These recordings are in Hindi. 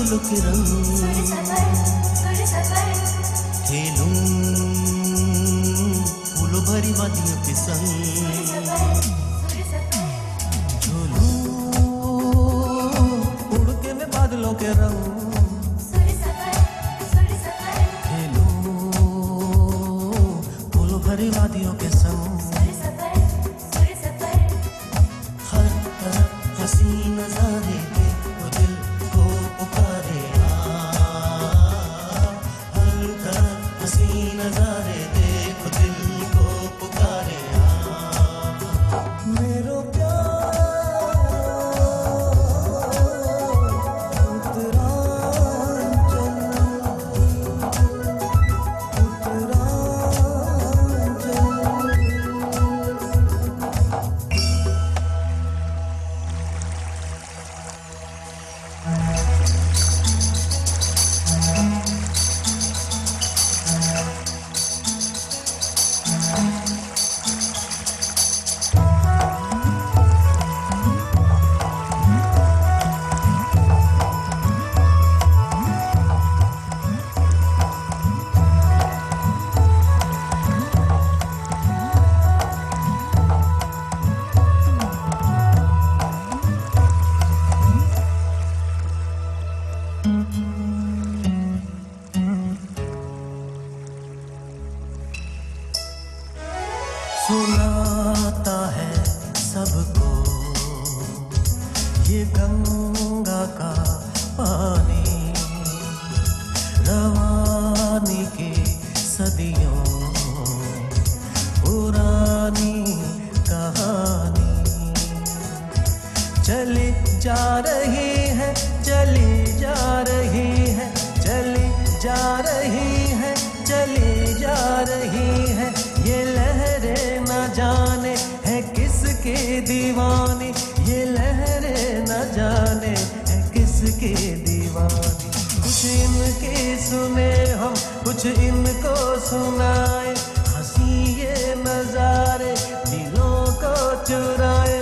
बादलों के रंग खेलूं फूलों भरी वादियों के संग झूलूं उड़ के मैं बादलों के रंग खेलूं फूलों भरी वादियों के संग हर तरफ हंसी नजारे वो दिल को पुकारे हर तरफ हंसी नजारे देखो दिल को पुकारे मेरो सुनाता है सबको ये गंगा का पानी रवानी की सदियों पुरानी कहानी चली जा रही है चली जा रही है चली जा रही है चली जा रही है ये लहरें न जाने है किसकी दीवानी ये लहरें न जाने है किसकी दीवानी कुछ इनकी सुने हम कुछ इनको सुनाए हंसी ये नजारे दिलों को चुराए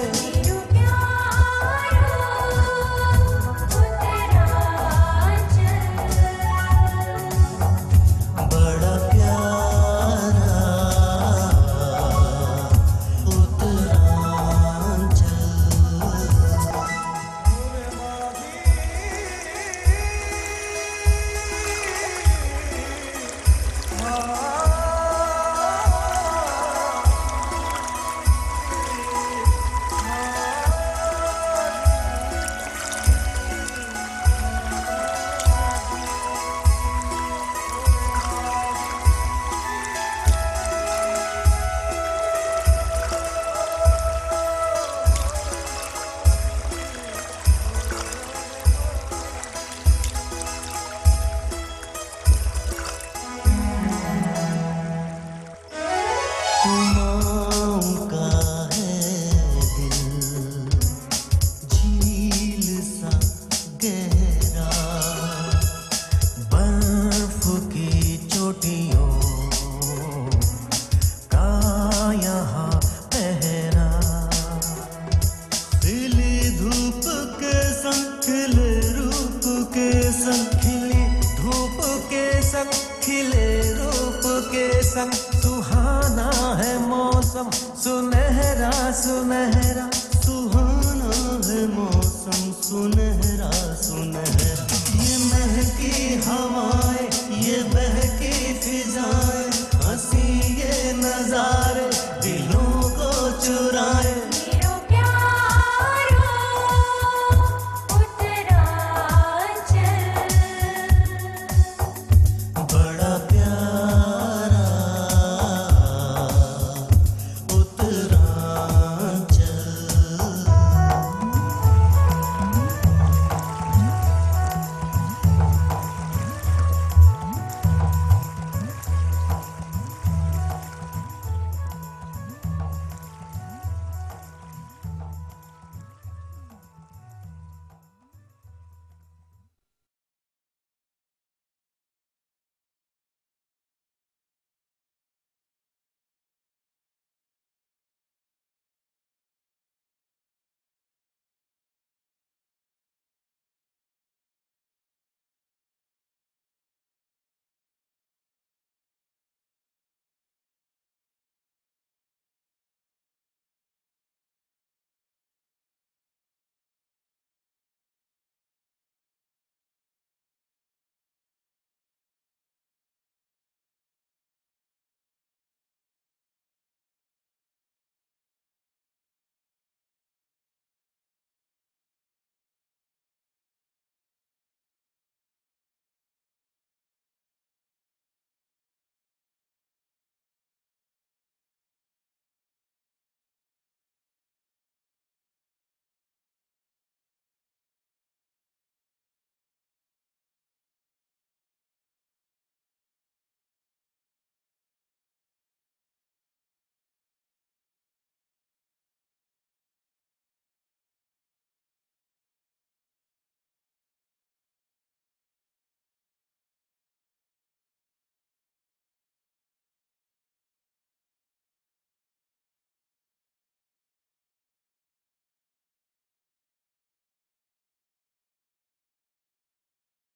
खिले रूप के संग सुहाना है मौसम सुनहरा सुनहरा सुहाना है मौसम सुनहरा सुनहरा ये महकी हवाएं ये बहकी फिजाएं हंसी ये नजारे दिलों को चुरा